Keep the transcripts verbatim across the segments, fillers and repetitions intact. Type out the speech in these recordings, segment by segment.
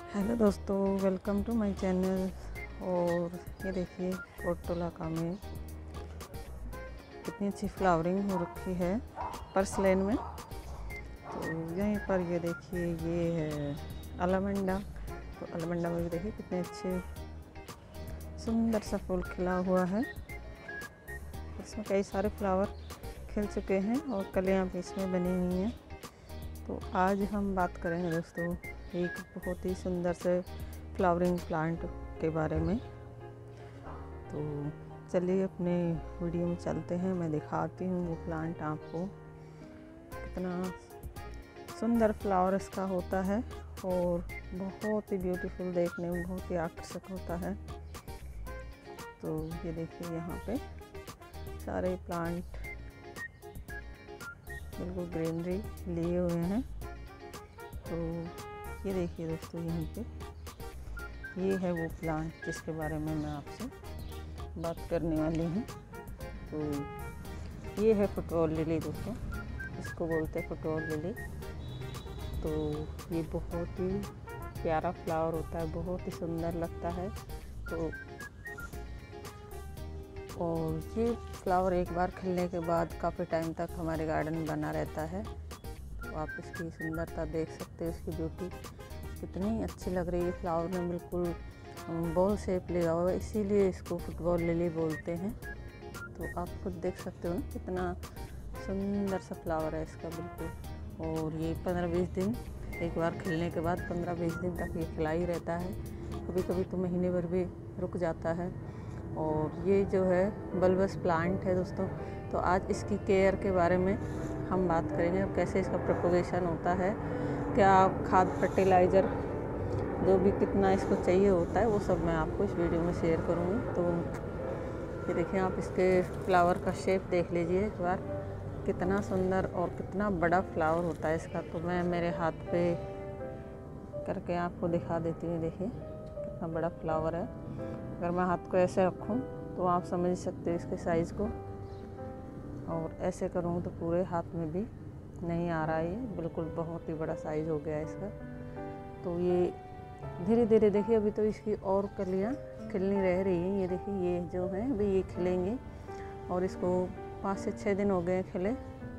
Hello दोस्तों, welcome to my channel. और ये देखिए पोर्टोलाका में कितनी अच्छी फ्लावरिंग हो रखी है पर्सलेन में। तो यहीं पर ये देखिए ये है अलमंडा। तो अलमंडा में भी देखिए कितने अच्छे सुंदर सा फूल खिला हुआ है। इसमें कई सारे फ्लावर खिल चुके हैं और कलियां भी इसमें बनी हुई हैं। तो आज हम बात करेंगे दोस्तों एक बहुत ही सुंदर से फ्लावरिंग प्लांट के बारे में। तो चलिए अपने वीडियो में चलते हैं, मैं दिखाती हूँ वो प्लांट आपको। कितना सुंदर फ्लावर इसका होता है और बहुत ही ब्यूटीफुल, देखने में बहुत ही आकर्षक होता है। तो ये देखिए यहाँ पे सारे प्लांट बिल्कुल ग्रीनरी लिए हुए हैं। तो ये देखिए दोस्तों यहाँ पे ये है वो प्लांट जिसके बारे में मैं आपसे बात करने वाली हूँ। तो ये है फुटबॉल लिली दोस्तों, इसको बोलते हैं फुटबॉल लिली। तो ये बहुत ही प्यारा फ्लावर होता है, बहुत ही सुंदर लगता है। तो और ये फ्लावर एक बार खिलने के बाद काफ़ी टाइम तक हमारे गार्डन में बना रहता है। तो आप इसकी सुंदरता देख सकते हो, इसकी ब्यूटी कितनी अच्छी लग रही है। फ्लावर में बिल्कुल बॉल शेप लिया हुआ है, इसीलिए इसको फुटबॉल लिली बोलते हैं। तो आप खुद देख सकते हो ना कितना सुंदर सा फ्लावर है इसका बिल्कुल। और ये पंद्रह बीस दिन एक बार खिलने के बाद पंद्रह बीस दिन तक ये खिला ही रहता है, कभी कभी तो महीने भर भी रुक जाता है। और ये जो है बल्बस प्लांट है दोस्तों। तो आज इसकी केयर के बारे में हम बात करेंगे, अब कैसे इसका प्रोपोगेशन होता है, क्या खाद फर्टिलाइज़र जो भी कितना इसको चाहिए होता है वो सब मैं आपको इस वीडियो में शेयर करूँगी। तो ये देखिए आप इसके फ्लावर का शेप देख लीजिए एक बार, कितना सुंदर और कितना बड़ा फ्लावर होता है इसका। तो मैं मेरे हाथ पे करके आपको दिखा देती हूँ, देखिए कितना बड़ा फ्लावर है। अगर मैं हाथ को ऐसे रखूँ तो आप समझ सकते हो इसके साइज़ को, और ऐसे करूँ तो पूरे हाथ में भी नहीं आ रहा है, ये बिल्कुल बहुत ही बड़ा साइज़ हो गया है इसका। तो ये धीरे धीरे देखिए अभी तो इसकी और कलियाँ खिलनी रह रही हैं। ये देखिए ये जो हैं अभी ये खिलेंगे और इसको पाँच से छः दिन हो गए खिले।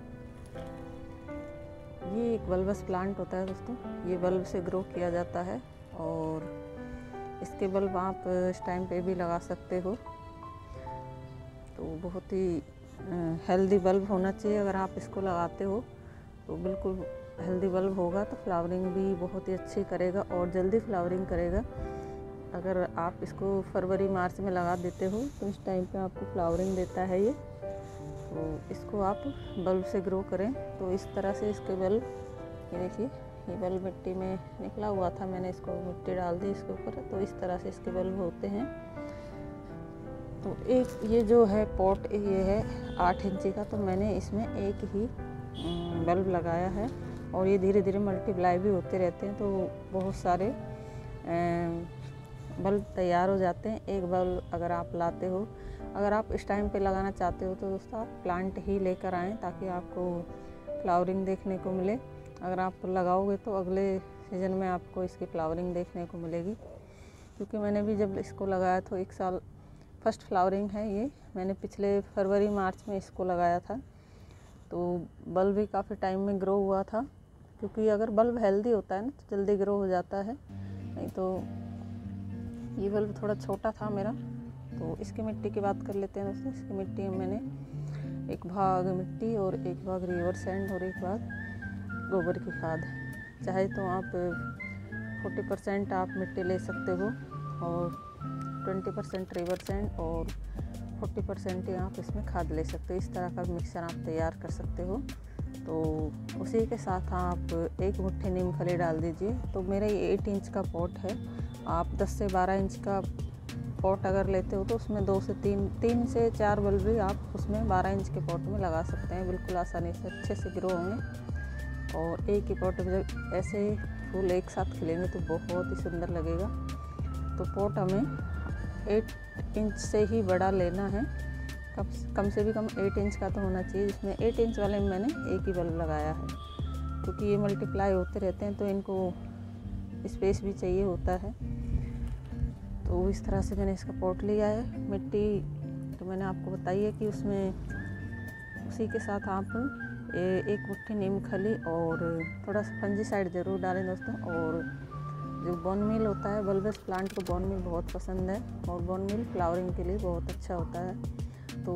ये एक बल्बस प्लांट होता है दोस्तों, ये बल्ब से ग्रो किया जाता है और इसके बल्ब आप इस टाइम पे भी लगा सकते हो। तो बहुत ही हेल्दी बल्ब होना चाहिए, अगर आप इसको लगाते हो तो बिल्कुल हेल्दी बल्ब होगा तो फ्लावरिंग भी बहुत ही अच्छी करेगा और जल्दी फ्लावरिंग करेगा। अगर आप इसको फरवरी मार्च में लगा देते हो तो इस टाइम पे आपको फ्लावरिंग देता है ये। तो इसको आप बल्ब से ग्रो करें तो इस तरह से इसके बल्ब, ये देखिए ये बल्ब मिट्टी में निकला हुआ था, मैंने इसको मिट्टी डाल दी इसके ऊपर, तो इस तरह से इसके बल्ब होते हैं। तो एक ये जो है पॉट ये है आठ इंची का, तो मैंने इसमें एक ही बल्ब लगाया है और ये धीरे धीरे मल्टीप्लाई भी होते रहते हैं। तो बहुत सारे बल्ब तैयार हो जाते हैं। एक बल्ब अगर आप लाते हो, अगर आप इस टाइम पे लगाना चाहते हो तो दोस्तों आप प्लांट ही लेकर आएँ ताकि आपको फ्लावरिंग देखने को मिले। अगर आप लगाओगे तो अगले सीज़न में आपको इसकी फ्लावरिंग देखने को मिलेगी। क्योंकि मैंने भी जब इसको लगाया तो एक साल फर्स्ट फ्लावरिंग है ये, मैंने पिछले फरवरी मार्च में इसको लगाया था। तो बल्ब भी काफ़ी टाइम में ग्रो हुआ था, क्योंकि अगर बल्ब हेल्दी होता है ना तो जल्दी ग्रो हो जाता है। नहीं तो ये बल्ब थोड़ा छोटा था मेरा। तो इसकी मिट्टी की बात कर लेते हैं दोस्तों। इसकी मिट्टी में मैंने एक भाग मिट्टी और एक भाग रिवर सैंड और एक भाग गोबर की खाद, चाहे तो आप चालीस परसेंट आप मिट्टी ले सकते हो और बीस परसेंट रिवर सैंड और चालीस परसेंट ही आप इसमें खाद ले सकते हो। इस तरह का मिक्सचर आप तैयार कर सकते हो। तो उसी के साथ आप एक मुट्ठी नीमफली डाल दीजिए। तो मेरा ये आठ इंच का पॉट है, आप दस से बारह इंच का पॉट अगर लेते हो तो उसमें दो से तीन तीन से चार बल्ब भी आप उसमें बारह इंच के पॉट में लगा सकते हैं, बिल्कुल आसानी से अच्छे से ग्रो होंगे। और एक ही पॉट में जब ऐसे फूल एक साथ खिलेंगे तो बहुत ही सुंदर लगेगा। तो पॉट हमें आठ इंच से ही बड़ा लेना है, कम कम से भी कम आठ इंच का तो होना चाहिए, जिसमें आठ इंच वाले में मैंने एक ही बल्ब लगाया है। क्योंकि ये मल्टीप्लाई होते रहते हैं तो इनको स्पेस भी चाहिए होता है। तो इस तरह से मैंने इसका पॉट लिया है। मिट्टी तो मैंने आपको बताई है कि उसमें उसी के साथ आप एक मुट्ठी नीम खली और थोड़ा सा फंजीसाइड ज़रूर डालें दोस्तों। और जो बोन मील होता है, बल्बस प्लांट को बोन मील बहुत पसंद है और बोन मील फ्लावरिंग के लिए बहुत अच्छा होता है, तो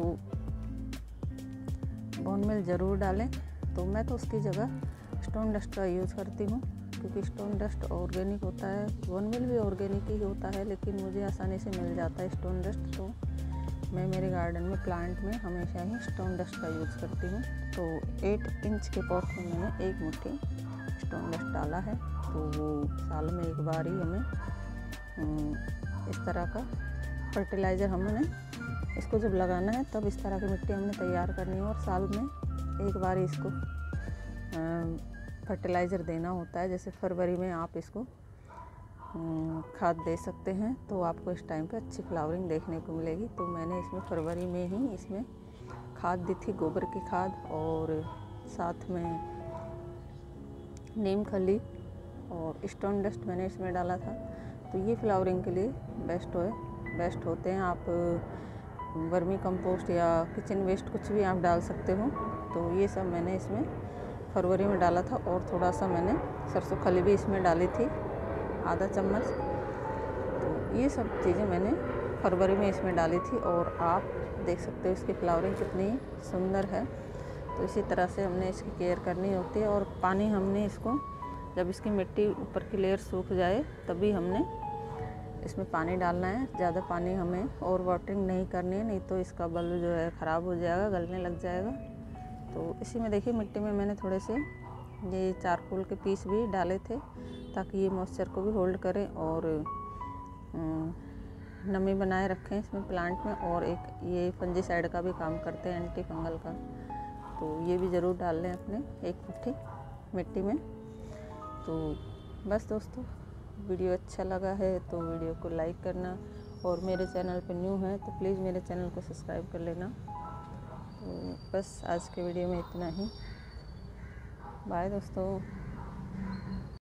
बोन मील ज़रूर डालें। तो मैं तो उसकी जगह स्टोन डस्ट का यूज़ करती हूँ, क्योंकि स्टोन डस्ट ऑर्गेनिक होता है, बोन मील भी ऑर्गेनिक ही होता है, लेकिन मुझे आसानी से मिल जाता है स्टोन डस्ट। तो मैं मेरे गार्डन में प्लांट में हमेशा ही स्टोन डस्ट का यूज़ करती हूँ। तो एट इंच के पॉट में मैंने एक मुट्ठी स्टोन डस्ट डाला है। तो वो साल में एक बार ही हमें इस तरह का फर्टिलाइज़र हमने इसको जब लगाना है तब इस तरह की मिट्टी हमने तैयार करनी है, और साल में एक बार इसको फर्टिलाइज़र देना होता है। जैसे फरवरी में आप इसको खाद दे सकते हैं, तो आपको इस टाइम पे अच्छी फ्लावरिंग देखने को मिलेगी। तो मैंने इसमें फरवरी में ही इसमें खाद दी थी, गोबर की खाद, और साथ में नीम खली और स्टोन डस्ट मैंने इसमें डाला था। तो ये फ्लावरिंग के लिए बेस्ट है बेस्ट होते हैं। आप वर्मी कंपोस्ट या किचन वेस्ट कुछ भी आप डाल सकते हो। तो ये सब मैंने इसमें फरवरी में डाला था, और थोड़ा सा मैंने सरसों खली भी इसमें डाली थी, आधा चम्मच। तो ये सब चीज़ें मैंने फरवरी में इसमें डाली थी, और आप देख सकते हो इसकी फ्लावरिंग कितनी सुंदर है। तो इसी तरह से हमने इसकी केयर करनी होती है। और पानी हमने इसको, जब इसकी मिट्टी ऊपर की लेयर सूख जाए तभी हमने इसमें पानी डालना है। ज़्यादा पानी हमें और वाटरिंग नहीं करनी है, नहीं तो इसका बल्ब जो है ख़राब हो जाएगा, गलने लग जाएगा। तो इसी में देखिए मिट्टी में मैंने थोड़े से ये चारकोल के पीस भी डाले थे, ताकि ये मॉइस्चर को भी होल्ड करें और नमी बनाए रखें इसमें प्लांट में। और एक ये फंजीसाइड का भी काम करते हैं, एंटी फंगल का। तो ये भी ज़रूर डाल लें अपने एक मुट्ठी मिट्टी में। तो बस दोस्तों, वीडियो अच्छा लगा है तो वीडियो को लाइक करना, और मेरे चैनल पर न्यू है तो प्लीज़ मेरे चैनल को सब्सक्राइब कर लेना। तो बस आज के वीडियो में इतना ही। बाय दोस्तों।